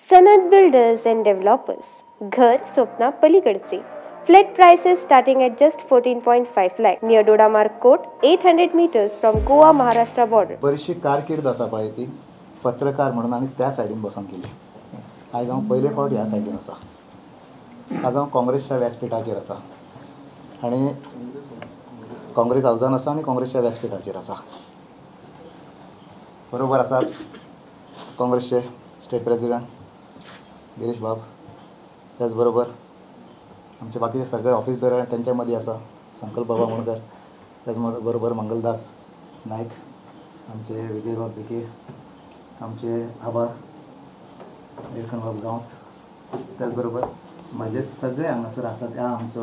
सनद builders and developers, घर स्वप्ना पलीकडचे. Flat prices starting at just 14.5 lakh near Dodamarg Court, 800 meters from Goa Maharashtra border. बरीचशी कारकीर्द आसा पळय ती पत्रकार म्हणून आनी त्या सायडीन बसून केली. आयज हांव पयले फावट ह्या सायडीन आसा. आज हांव काँग्रेसच्या व्यासपीठाचेर आसा आनी काँग्रेस हावजान आसा आनी काँग्रेसच्या व्यासपीठाचेर आसा. बरोबर आसात काँग्रेसचे स्टेट प्रेसिडेंट गिरीश बाब, त्याच बरोबर आमचे बाकीचे सगळे ऑफिस बेरर त्यांच्या मदीं आसा. संकल्प बाबा मणकर, त्याच बरोबर मंगलदास नायक, आमचे विजय बाब भिके, आमचे आबा निरखण बाब गांवस, त्याच बरोबर माझे सगळे हांगासर आसा त्या आमचो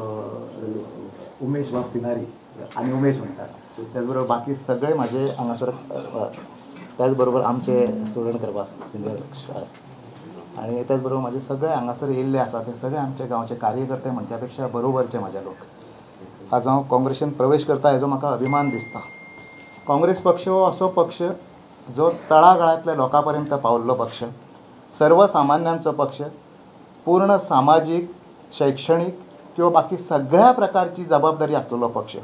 उमेश बाब सिनारी आनी उमेश म्हणटात. त्याच बरोबर बाकी सगळे माझे हांगासर, त्याच बरोबर आमचे स्टुडंट करपाक सिनियर आणि त्याच बरोबर माझे सगळे हांगासर येयल्ले आसा ते सगळे आमचे गांवचे कार्यकर्ते म्हणच्या पेक्षा बरोबरचे म्हाजे लोक. आज हांव काँग्रेसीन प्रवेश करता हेजो म्हाका अभिमान दिसता. काँग्रेस पक्ष हो असो पक्ष जो तळागाळांतल्या लोकां पर्यंत पावल्लो पक्ष, सर्वसामान्यांचो पक्ष, पूर्ण सामाजीक, शैक्षणीक किंवा बाकी सगळ्या प्रकारची जबाबदारी आसलेलो पक्ष.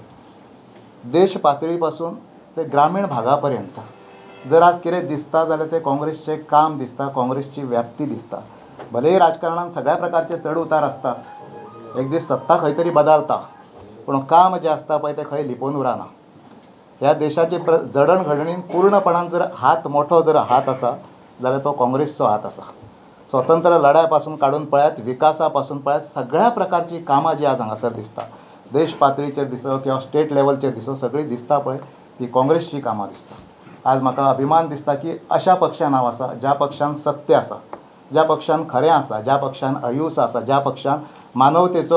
देश पातळी पासून ते ग्रामीण भागा पर्यंत जर आज कितें दिसता जाल्यार ते काँग्रेसचें काम दिसता, काँग्रेसची व्याप्ती दिसता. भलेही राजकारणात सगळ्या प्रकारचे चढ उतार असतात, एक दीस सत्ता खंय तरी बदलता, पूण काम जे आसता पळय ते खंय लिपोवन उरना. ह्या देशाचे जडणघडणीन पूर्णपणान जर मोठो जर हात आसा जाल्यार तो काँग्रेसचो हात आसा. स्वतंत्र लढ्या पासून काडून पळयात, विकासा पासून पळयात, सगळ्या प्रकारची कामां जी आज हांगासर दिसता, देश पातळीचेर दिसो किंवा स्टेट लेवलचेर दिसो, सगळी दिसता पळय ती काँग्रेसची कामां दिसता. आज म्हाका अभिमान दिसता की अशा पक्षान हांव आसा ज्या पक्षान सत्य आसा, ज्या पक्षान खरें आसा, ज्या पक्षान अहिंसा आसा, ज्या पक्षान मानवतेचो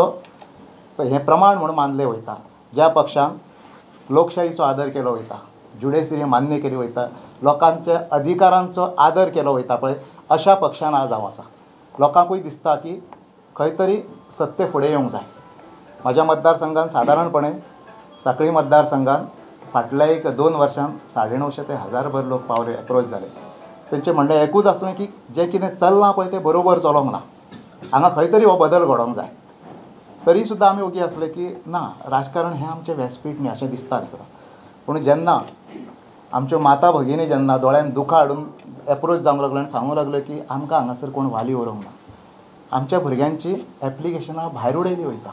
हें प्रमाण म्हणून मानलें वयता, ज्या पक्षान लोकशाहीचो आदर केलो वयता, जुडिशरी मान्य केली वयता, लोकांच्या अधिकारांचो आदर केलो वयता पळय, अशा पक्षान आज हांव आसा. लोकांकूय दिसता की खंय तरी सत्य फुडें येवंक जाय. म्हज्या मतदारसंघान सादारणपणे सांखळी मतदारसंघान फाटल्या 1-2 वर्षां 950 ते 1000 भर लोक पावले, एप्रोच जाले. तेंचें म्हणणें एकूच आसलें की जें कितें चलना पळय तें बरोबर चलोंक ना, हांगा खंय तरी हो बदल घडोवंक जाय. तरी सुद्दां आमी ओगी आसले की ना, राजकारण हें आमचें व्यासपीठ न्ही अशें दिसता दिसता. पूण जेन्ना आमच्यो माता भगिनी जेन्ना दोळ्यान दुखां हाडून एप्रोच जावंक लागलो आनी सांगूंक लागलो की आमकां हांगासर कोण वाली व्हरूंक ना, आमच्या भुरग्यांची एप्लिकेशनां भायर उडयली वयता.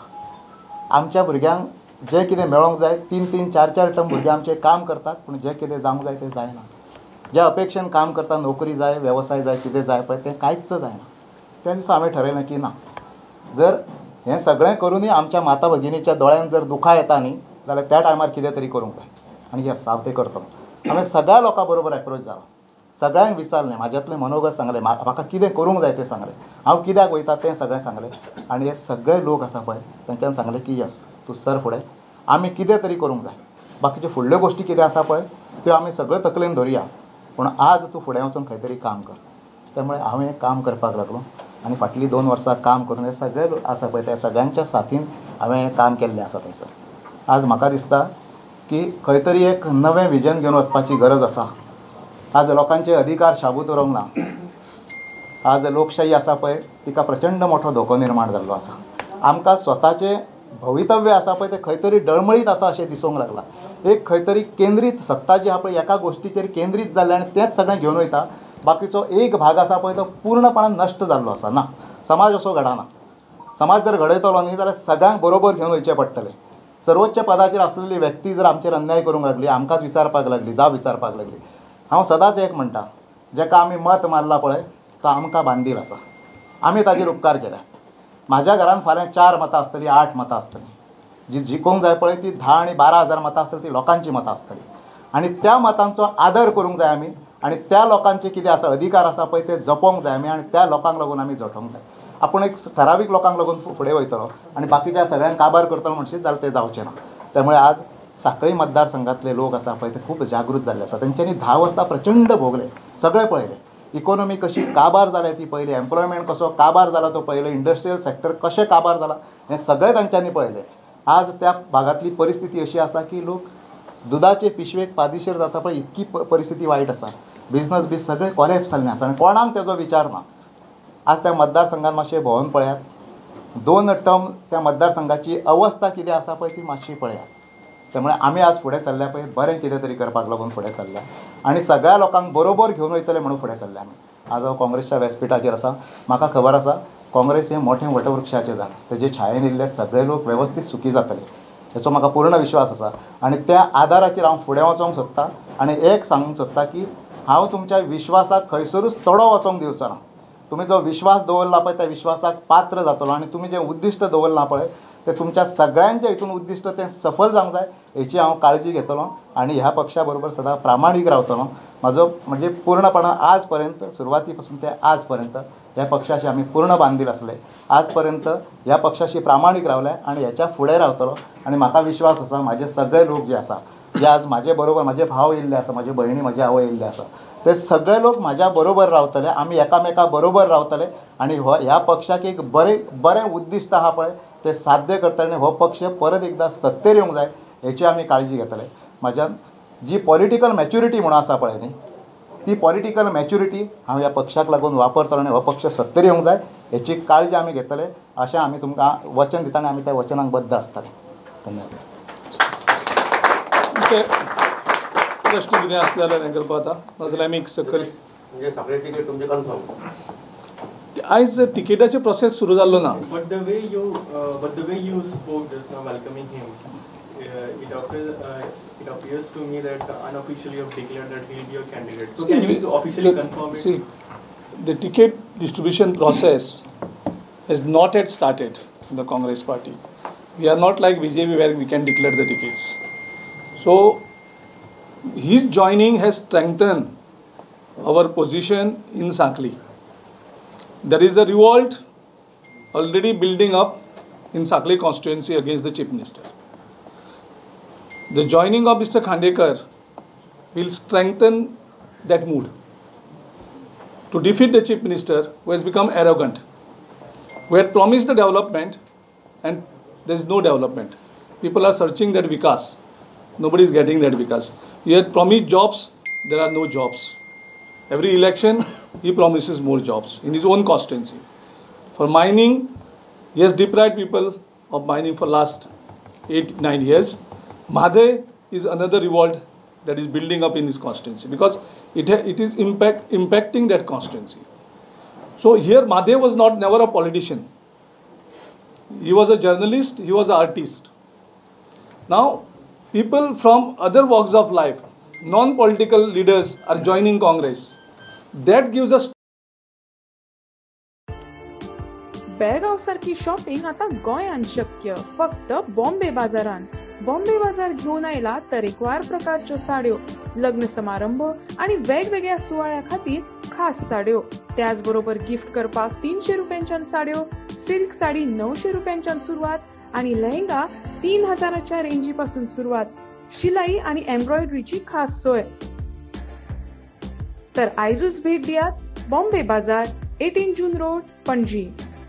आमच्या भुरग्यांक जें कितें मेळोंक जाय 3-3, 4-4 टर्म भुरगे आमचे काम करतात, पूण जें कितें जावंक जाय तें जायना. ज्या अपेक्षेन काम करता, नोकरी जाय, वेवसाय जाय, कितें जाय पळय तें कांयच जायना. त्या दिसा हांवें ठरयलें की ना, जर हें सगळें करूनय आमच्या माता भगिनीच्या दोळ्यान जर दुखां येता न्ही जाल्यार त्या टायमार कितें तरी करूंक जाय. आनी येस, हांव तें करतलो. हांवें सगळ्या लोकां बरोबर एप्रोच जालो, सगळ्यांक विचारलें, म्हाज्यातलें मनोगत सांगलें, म्हाका कितें करूंक जाय तें सांगलें, हांव कित्याक वयता तें सगळें सांगलें. आनी हे सगळे लोक आसा पळय तेंच्यांनी सांगलें की यस, तूं सर फुडें, आमी कितें तरी करूंक जाय. बाकीच्यो फुडल्यो गोश्टी कितें आसा पळय त्यो आमी सगळ्यो तकलेन धरुया, पूण आज तूं फुडें वचून खंय तरी काम कर. त्यामुळे हांवें काम करपाक लागलो आनी फाटलीं 2 वर्सां काम करून हे सगळे लोक आसा पळय त्या सगळ्यांच्या साथीन हांवें काम केल्लें आसा थंयसर. आज म्हाका दिसता की खंय तरी एक नवें विजन घेवन वचपाची गरज आसा. आज लोकांचे अधिकार शाबूत उरूंक ना. आज लोकशाही आसा पळय तिका प्रचंड मोठो धोको निर्माण जाल्लो आसा. आमकां स्वताचें भवितव्य आसा पळय तें खंय तरी डळमळीत आसा अशें दिसूंक लागला. एक खंय तरी केंद्रीत सत्ता जी आहा पळय एका गोश्टीचेर केंद्रीत जाल्लें आनी तेंच सगळें घेवन वयता. बाकीचो एक भाग आसा पळय तो पूर्णपणान नश्ट जाल्लो आसा. ना, समाज असो घडना. समाज जर घडयतलो न्ही जाल्यार सगळ्यांक बरोबर घेवन वयचें पडटलें. सर्वोच्च पदाचेर आसलेली व्यक्ती जर आमचेर अन्याय करूंक लागली, आमकांच विचारपाक लागली, जाब विचारपाक लागली, हांव सदांच एक म्हणटा, जेका आमी मत मारला पळय तो आमकां बांदील आसा. आमी ताजेर उपकार केल्या. म्हाज्या घरान फाल्यां 4 मतां आसतलीं, 8 मतां आसतलीं. जी जिखोवंक जाय पळय ती 10 आनी 12 हजार मतां आसतलीं, ती लोकांची मतां आसतलीं. आनी त्या मतांचो आदर करूंक जाय आमी, आनी त्या लोकांचे कितें आसा अधिकार आसा पळय ते जपोवंक जाय आमी, आनी त्या लोकांक लागून आमी झटोवंक जाय. आपूण एक ठरावीक लोकांक लागून फुडें वयतलो आनी बाकीच्या सगळ्यांक काबार करतलो म्हणशीत जाल्यार तें जावचें ना. त्यामुळे आज सांखळी मतदारसंघातले लोक आसा पळय ते खूब जागृत जाल्ले आसा. तेंच्यांनी 10 वर्सां प्रचंड भोगले, सगळें पळयलें. इकॉनॉमी कशी काबार जाल्या ती पळयली, एम्प्लॉयमेंट कसो काबार जाला तो पळयलो, इंडस्ट्रियल सेक्टर कशें काबार जाला हें सगळें तांच्यांनी पळयलें. आज त्या भागातली परिस्थिती अशी आसा की लोक दुधाचे पिशवेक पादेशीर जाता पळय इतकी परिस्थिती वायट आसा. बिझनस बी सगळें कॉलेप्स जाल्लें आसा आनी कोणाक तेजो विचार ना. आज त्या मतदारसंघात मातशें भोंवन पळयात, 2 टर्म त्या मतदारसंघाची अवस्था कितें आसा पळय ती मातशी पळयात. त्यामुळे आमी आज फुडें सरल्या पळय बरें कितें तरी करपाक लागून फुडें सरल्या आनी सगळ्या लोकांक बरोबर घेवन वयतले म्हणून फुडें सरले आमी. आज हांव काँग्रेसच्या व्यासपीठाचेर आसा. म्हाका खबर आसा काँग्रेस हें मोठें वटवृक्षाचें झाड, तेजे छायेन येयल्ले सगळे लोक वेवस्थीत सुखी जातले हेचो म्हाका पूर्ण विश्वास आसा. आनी त्या आदाराचेर हांव फुडें वचोंक सोदतां आनी एक सांगूंक सोदतां की हांव तुमच्या विश्वासाक खंयसरूच तडो वचोंक दिवचो ना. तुमी जो विश्वास दवरला पळय त्या विश्वासाक पात्र जातलो आनी तुमी जें उद्दिश्ट दवरलां पळय ते तुमच्या सगळ्यांच्या हितून उद्दिश्ट तें सफल जावंक जाय हेची हांव काळजी घेतलो आनी ह्या पक्षा बरोबर सदां प्रामाणीक रावतलो. म्हाजो म्हणजे पूर्णपणान आज पर्यंत सुरवाती पासून ते आज पर्यंत ह्या पक्षाशी आमी पूर्ण बांदील आसले. आज पर्यंत ह्या पक्षाशी प्रामाणीक रावले आनी हेच्या फुडें रावतलो. आनी म्हाका विश्वास आसा म्हाजे सगळे लोक जे आसा जे आज म्हाजे बरोबर म्हाजे भाव येयल्ले आसा, म्हाजे भयणी म्हाजी आवय येयल्ले आसा, ते सगळे लोक म्हाज्या बरोबर रावतले. आमी एकामेका बरोबर रावतले आनी ह्या पक्षाक एक बरें उद्दिश्ट आहा पळय ते साध्य करतले आनी हो पक्ष परत एकदां सत्तेर येवंक जाय हेची आमी काळजी घेतले. म्हाज्यान जी पॉलिटिकल मॅच्युरिटी म्हणून आसा पळय न्ही ती पॉलिटिकल मॅच्युरिटी हांव ह्या पक्षाक लागून वापरतलो आनी हो पक्ष सत्तेर येवंक जाय हेची काळजी आमी घेतले अशें आमी तुमकां वचन दिता आनी आमी त्या वचनाक बद्ध आसतले. धन्यवाद. प्रश्न कितें आसले जाल्यार हें करपाक जाता नाजाल्यार आमी सकयल आयज टिकेटाचे प्रोसेस सुरू जाल्लो ना. But the way you spoke just now welcoming him, it appears to me that unofficially you have declared that he will be your candidate. So can you officially confirm it? See, the ticket distribution process has not yet started in the Congress party. We are not like BJP where we can declare the tickets. So his joining has strengthened our position in Sakli. There is a revolt already building up in Sakli constituency against the Chief Minister. The joining of Mr. Khandekar will strengthen that mood to defeat the Chief Minister who has become arrogant, who had promised the development and there is no development. People are searching that Vikas. Nobody is getting that Vikas. He had promised jobs, there are no jobs. Every election, he promises more jobs in his own constituency. For mining, he has deprived people of mining for last 8-9 years. Madhe is another revolt that is building up in his constituency because it is impacting that constituency. So here Madhe was never a politician. He was a journalist, he was an artist. Now, people from other walks of life, non-political leaders are joining Congress. That gives us Belgaum सारखी shopping आता गोंयांत शक्य फक्त बॉम्बे बाजारान. बॉम्बे बाजार घेऊन आयला तरेकवार प्रकारच्यो साड्यो, लग्न समारंभ आणि वेगवेगळ्या सुवाळ्या खातीर खास साड्यो. त्याच बरोबर गिफ्ट करपाक 300 रुपयांच्यान साड्यो, सिल्क साडी 900 रुपयांच्यान सुरुवात आणि लेहंगा 3000च्या रेंजी पासून सुरुवात. शिलाई आणि एम्ब्रॉयडरीची खास सोय. तर आयजूच भेट दियात बॉम्बे बाजार, 18 जून रोड, पणजी.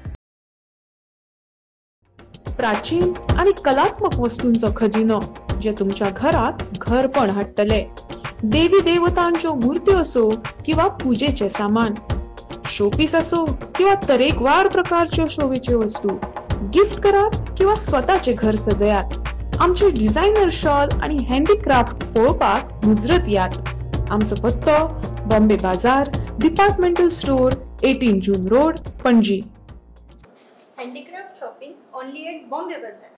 प्राचीन आणि कलात्मक वस्तूंचो खजिनो जे तुमच्या घरात घरपण हाडटले. देवी देवतांच्यो मूर्त्यो असो किंवा पूजेचे सामान, शोपीस असो किंवा तरेकवार प्रकारच्यो शोभेच्यो वस्तू, गिफ्ट करात किंवा स्वतःचे घर सजयात. आमचे डिझायनर शॉल आणि हँडीक्राफ्ट पळोवपाक मुजरत यात. आमचो पत्तो Bombay Bazaar, departmental store, 18 June road, Panaji. Handicraft shopping only at Bombay Bazaar.